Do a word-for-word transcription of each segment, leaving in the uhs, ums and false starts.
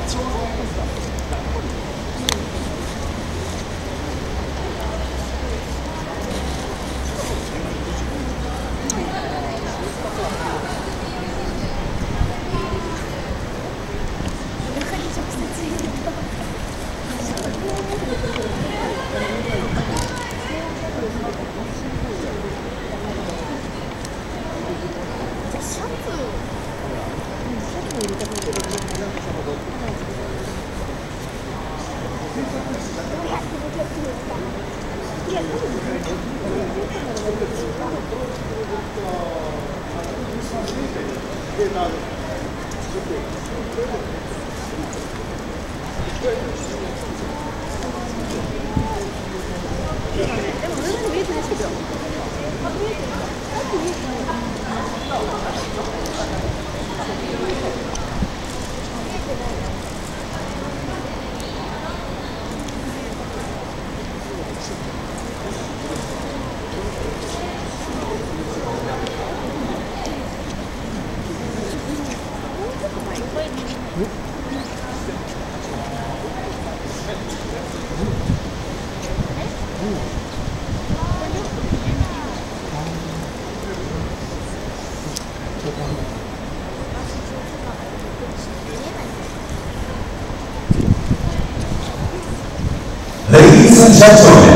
Ladies and gentlemen,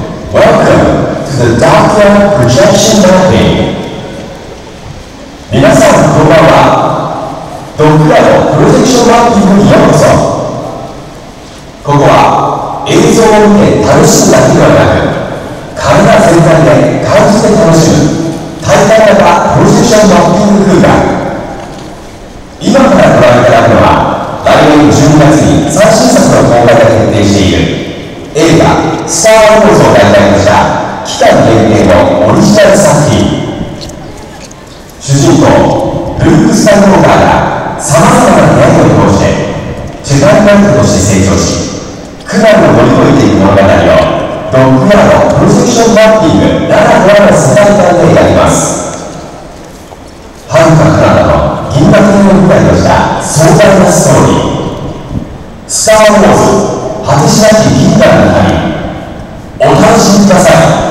welcome to the Tokyo Projection Mapping. 皆さんこんばんは。ドッグラボプロジェクションマッピングにようこそ。ここは映像を見て楽しむだけではなく、体全体で感じて楽しむ体感型プロジェクションマッピング空間。今からご覧いただくのは、来年じゅうにがつに最新作の公開が決定している映画「スター・ウォーズ」を題材とした期間限定のオリジナル作品。主人公ルーク・スカイウォーカーがさまざまな出会いを通してジェダイナイトとして成長し、苦難を乗り越えていく物語をドッグヤードプロジェクションマッピングならではの世界観で描きます。はるか彼方の銀河系を舞台とした壮大なストーリー「スター・ウォーズ果てしなき銀河の旅」、お楽しみください。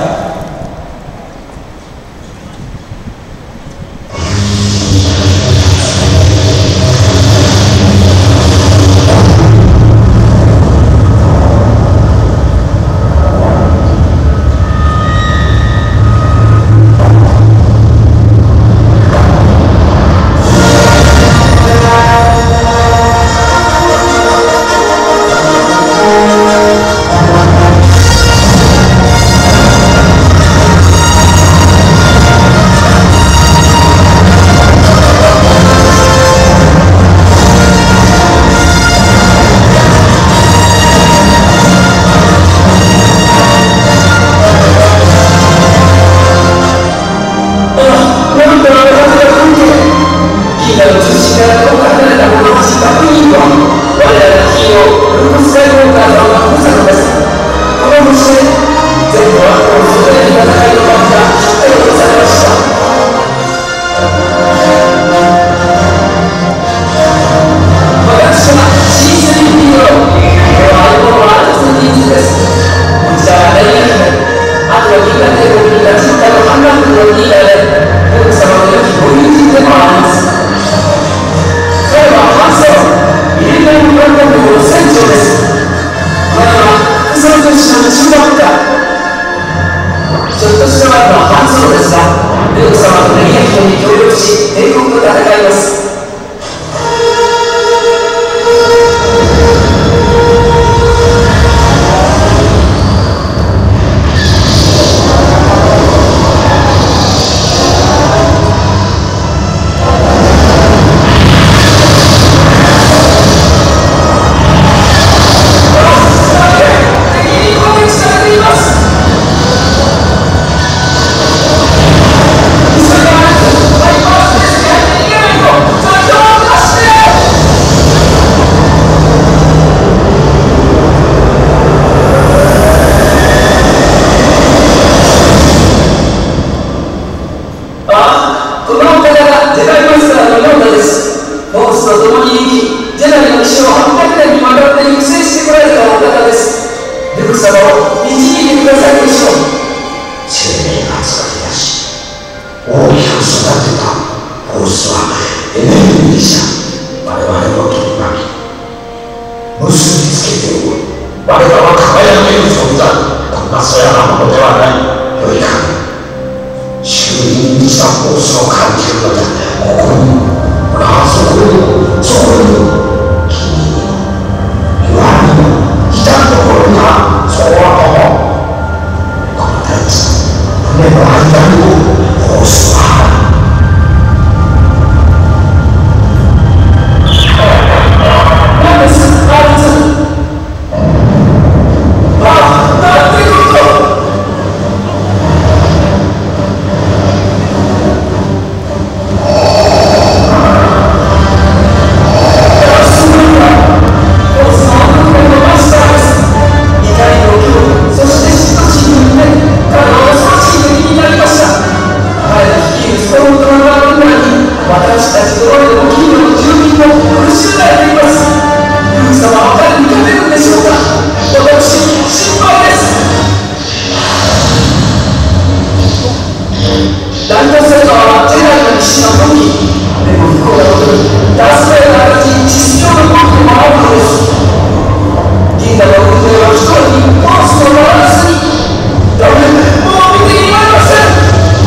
結びつけておる。我らは輝ける存在。こんなそやなものではない。よいか、衆院にしたフォースを感じるのだ。ここに、ほら、そこに、そこに、君に言われる至るところにはそうは思う。この大地船の間にもフォースはある。何ですあいつ。ああ、なんてこと。私たちの俺の近所の住民も苦しめられています。ユウ様は誰に勝てるんでしょうか。私、心配です。ライトセーバーはジェダイの騎士の武器。でも不幸なことに、ダースベイダーたちに地上の武器でもあるのです。銀河の運命は一人にフォースのバランスに。ダメ、もう見ていられません。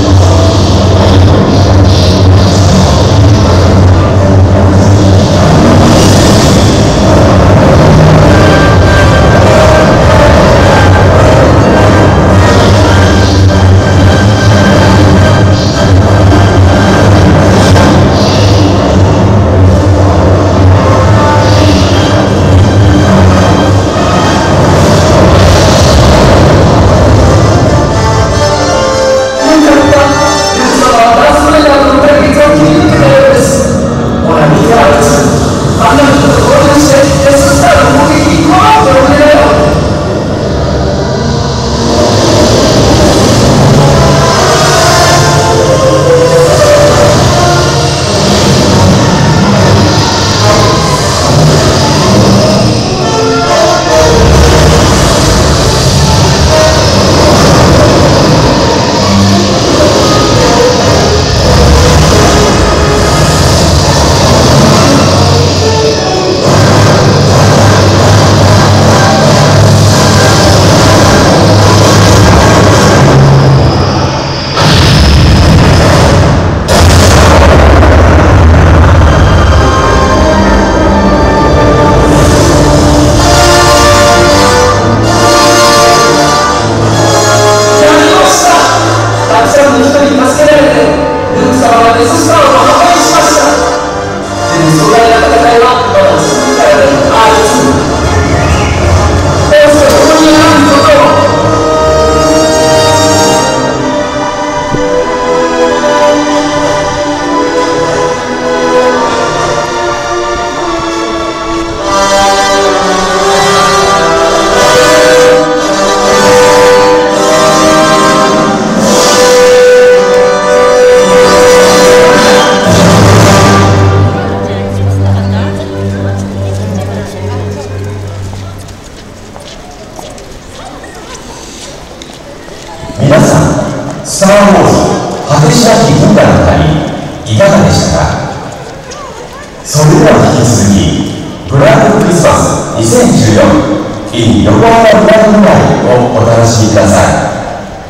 皆さん、スター・ウォーズ果てしなき銀河の旅いかがでしたか。それでは引き続きブラッククリスマスにせんじゅうよん in 横浜ブラックナイトをお楽しみください。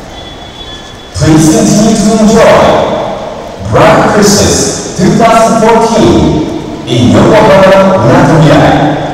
Please continue to enjoy Black Christmas twenty fourteen in 横浜みなとみらい。